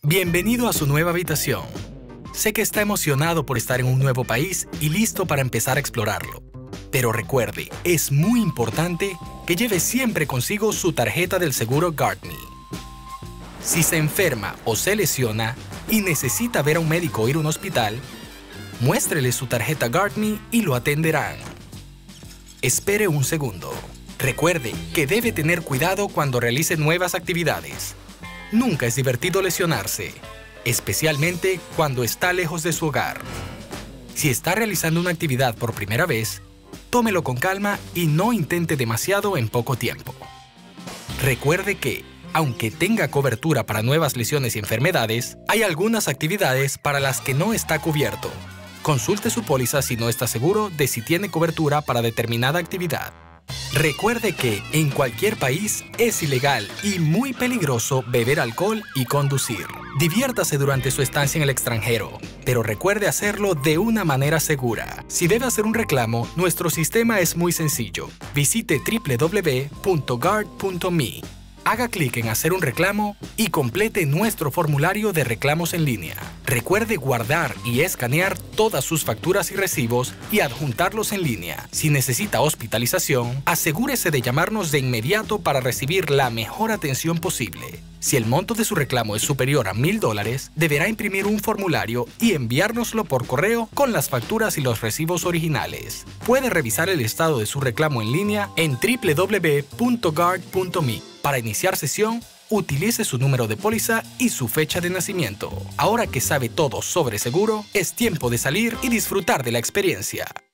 Bienvenido a su nueva habitación. Sé que está emocionado por estar en un nuevo país y listo para empezar a explorarlo. Pero recuerde, es muy importante que lleve siempre consigo su tarjeta del seguro GuardMe. Si se enferma o se lesiona y necesita ver a un médico o ir a un hospital, muéstrele su tarjeta GuardMe y lo atenderán. Espere un segundo. Recuerde que debe tener cuidado cuando realice nuevas actividades. Nunca es divertido lesionarse, especialmente cuando está lejos de su hogar. Si está realizando una actividad por primera vez, tómelo con calma y no intente demasiado en poco tiempo. Recuerde que, aunque tenga cobertura para nuevas lesiones y enfermedades, hay algunas actividades para las que no está cubierto. Consulte su póliza si no está seguro de si tiene cobertura para determinada actividad. Recuerde que en cualquier país es ilegal y muy peligroso beber alcohol y conducir. Diviértase durante su estancia en el extranjero, pero recuerde hacerlo de una manera segura. Si debe hacer un reclamo, nuestro sistema es muy sencillo. Visite www.guard.me. Haga clic en Hacer un reclamo y complete nuestro formulario de reclamos en línea. Recuerde guardar y escanear todas sus facturas y recibos y adjuntarlos en línea. Si necesita hospitalización, asegúrese de llamarnos de inmediato para recibir la mejor atención posible. Si el monto de su reclamo es superior a $1,000, deberá imprimir un formulario y enviárnoslo por correo con las facturas y los recibos originales. Puede revisar el estado de su reclamo en línea en www.guard.me. Para iniciar sesión, utilice su número de póliza y su fecha de nacimiento. Ahora que sabe todo sobre seguro, es tiempo de salir y disfrutar de la experiencia.